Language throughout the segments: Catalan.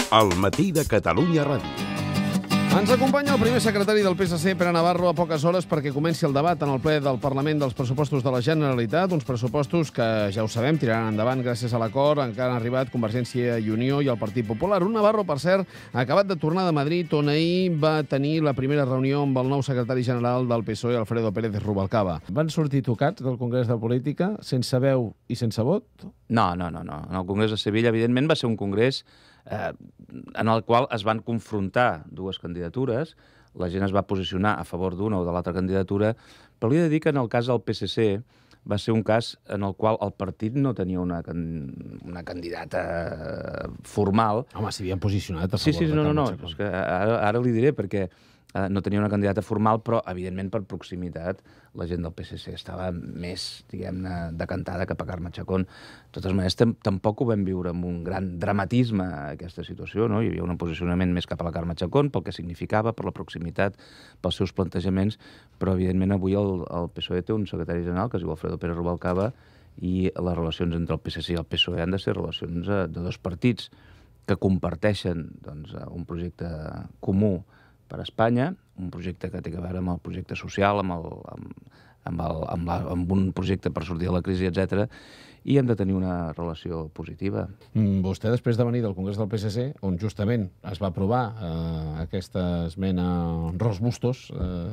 Al matí de Catalunya Ràdio. Ens acompanya el primer secretari del PSC, Pere Navarro, a poques hores perquè comenci el debat en el ple del Parlament dels pressupostos de la Generalitat, uns pressupostos que, ja ho sabem, tiraran endavant gràcies a l'acord en què han arribat Convergència i Unió i el Partit Popular. Un Navarro, per cert, acabat de tornar de Madrid, on ahir va tenir la primera reunió amb el nou secretari general del PSOE, Alfredo Pérez Rubalcaba. Van sortir tocats del Congrés de Política, sense veu i sense vot? No. En el Congrés de Sevilla, evidentment, va ser un congrés en el qual es van confrontar dues candidatures. La gent es va posicionar a favor d'una o de l'altra candidatura, però li he de dir que en el cas del PSC va ser un cas en el qual el partit no tenia una candidata formal. Home, s'hi havien posicionat a favor Sí, de no. Carme Chacón. És que ara li diré, perquè no tenia una candidata formal, però, evidentment, per proximitat, la gent del PSC estava més, diguem-ne, decantada cap a Carme Chacón. De totes maneres, tampoc ho vam viure amb un gran dramatisme, aquesta situació, no? Hi havia un posicionament més cap a la Carme Chacón, pel que significava, per la proximitat, pels seus plantejaments, però, evidentment, avui el PSOE té un secretari general, que es diu Alfredo Pérez Rubalcaba, i les relacions entre el PSC i el PSOE han de ser relacions de dos partits que comparteixen doncs, un projecte comú per a Espanya, un projecte que té a veure amb el projecte social, amb un projecte per sortir de la crisi, etc. I hem de tenir una relació positiva. Vostè, després de venir del Congrés del PSC, on justament es va aprovar aquesta esmena Ros Bustos,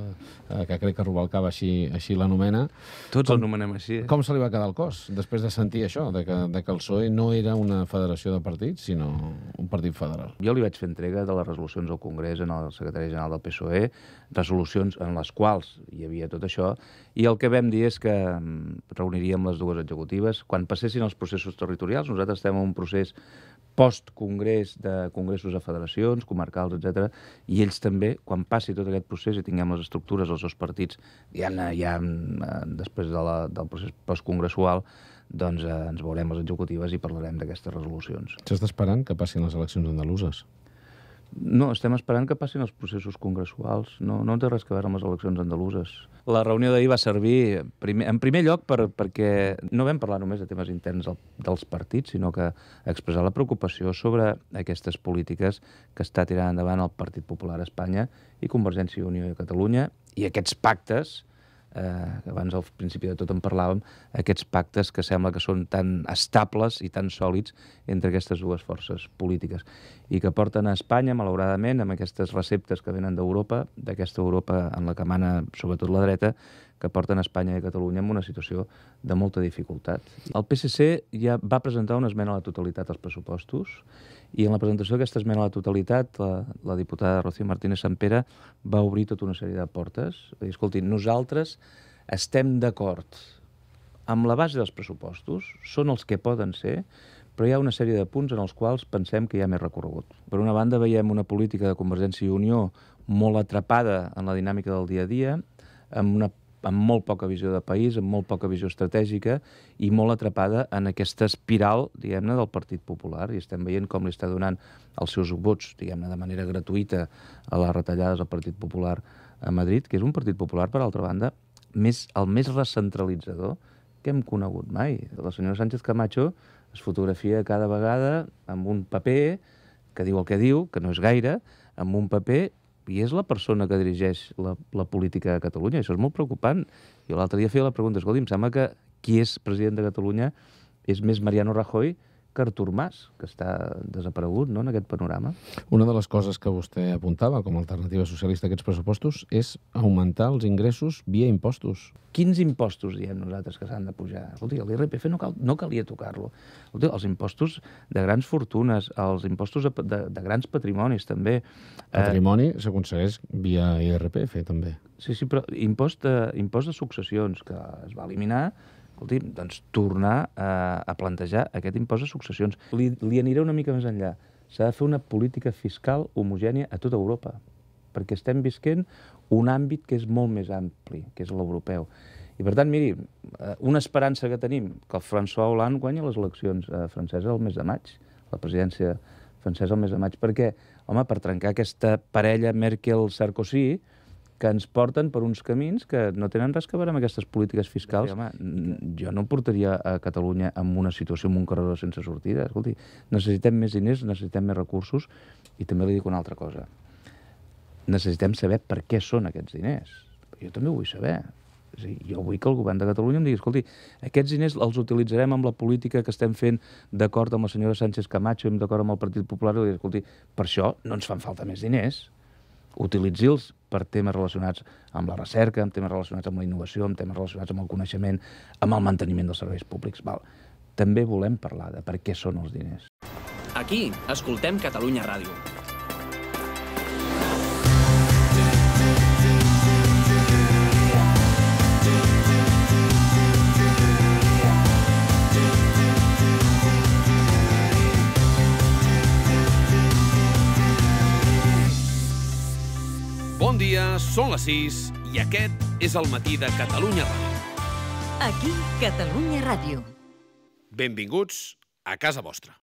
que crec que Rubalcaba així l'anomena. Tots l'anomenem així. Com se li va quedar el cos, després de sentir això, de que el PSOE no era una federació de partits, sinó un partit federal? Jo li vaig fer entrega de les resolucions al Congrés en el secretari general del PSOE, resolucions en les quals hi havia tot això, i el que vam dir és que reuniríem les dues executives. Quan passessin els processos territorials, nosaltres estem en un procés post-congrés de congressos a federacions, comarcals, etc. I ells també, quan passi tot aquest procés i tinguem les estructures dels dos partits, ja després del procés postcongressual, doncs ens veurem les executives i parlarem d'aquestes resolucions. S'està esperant que passin les eleccions andaluses? No, estem esperant que passin els processos congressuals. No té res a veure amb les eleccions andaluses. La reunió d'ahir va servir, en primer lloc, perquè no vam parlar només de temes interns dels partits, sinó que expressar la preocupació sobre aquestes polítiques que està tirant endavant el Partit Popular a Espanya i Convergència i Unió a Catalunya, i aquests pactes, que abans al principi de tot en parlàvem, aquests pactes que sembla que són tan estables i tan sòlids entre aquestes dues forces polítiques i que porten a Espanya, malauradament, amb aquestes receptes que venen d'Europa, d'aquesta Europa en la que mana sobretot la dreta, que porten a Espanya i a Catalunya en una situació de molta dificultat. El PSC ja va presentar una esmena a la totalitat als pressupostos i en la presentació d'aquesta esmena a la totalitat la diputada Rocío Martínez Sampere va obrir tota una sèrie de portes. Va dir, escolti, nosaltres estem d'acord amb la base dels pressupostos, són els que poden ser, però hi ha una sèrie de punts en els quals pensem que hi ha més recorregut. Per una banda, veiem una política de Convergència i Unió molt atrapada en la dinàmica del dia a dia, amb molt poca visió de país, amb molt poca visió estratègica i molt atrapada en aquesta espiral, diguem-ne, del Partit Popular. I estem veient com li està donant els seus vots, diguem-ne, de manera gratuïta a les retallades al Partit Popular a Madrid, que és un Partit Popular, per altra banda, el més recentralitzador que hem conegut mai. La senyora Sánchez Camacho es fotografia cada vegada amb un paper que diu el que diu, que no és gaire, amb un paper, i és la persona que dirigeix la política a Catalunya. Això és molt preocupant. Jo l'altre dia feia la pregunta, escolti, em sembla que qui és president de Catalunya és més Mariano Rajoy que Artur Mas, que està desaparegut, no?, en aquest panorama. Una de les coses que vostè apuntava com a alternativa socialista a aquests pressupostos és augmentar els ingressos via impostos. Quins impostos diem nosaltres que s'han de pujar? Escolti, l'IRPF no calia tocar-lo. Escolti, els impostos de grans fortunes, els impostos de grans patrimonis, també. Patrimoni s'aconsegueix via IRPF, també. Sí, però impost de successions, que es va eliminar, escolti, doncs tornar a plantejar aquest impost de successions. Li aniré una mica més enllà. S'ha de fer una política fiscal homogènia a tota Europa, perquè estem visquent un àmbit que és molt més ampli, que és l'europeu. I, per tant, miri, una esperança que tenim, que el François Hollande guanya les eleccions franceses el mes de maig, la presidència francesa el mes de maig, perquè, home, per trencar aquesta parella Merkel-Sarkozy, que ens porten per uns camins que no tenen res a veure amb aquestes polítiques fiscals. Home, jo no portaria a Catalunya en una situació, en un carreró sense sortida. Escolti, necessitem més diners, necessitem més recursos, i també li dic una altra cosa. Necessitem saber per què són aquests diners. Jo també ho vull saber. És a dir, jo vull que el govern de Catalunya em digui, escolti, aquests diners els utilitzarem amb la política que estem fent d'acord amb la senyora Sánchez Camacho i d'acord amb el Partit Popular, i dir, escolti, per això no ens fan falta més diners. Utilitzi-los per temes relacionats amb la recerca, amb temes relacionats amb la innovació, amb temes relacionats amb el coneixement, amb el manteniment dels serveis públics. Val. També volem parlar de per què són els diners. Aquí escoltem Catalunya Ràdio. Bon dia, són les 6 i aquest és el matí de Catalunya Ràdio. Aquí, Catalunya Ràdio. Benvinguts a casa vostra.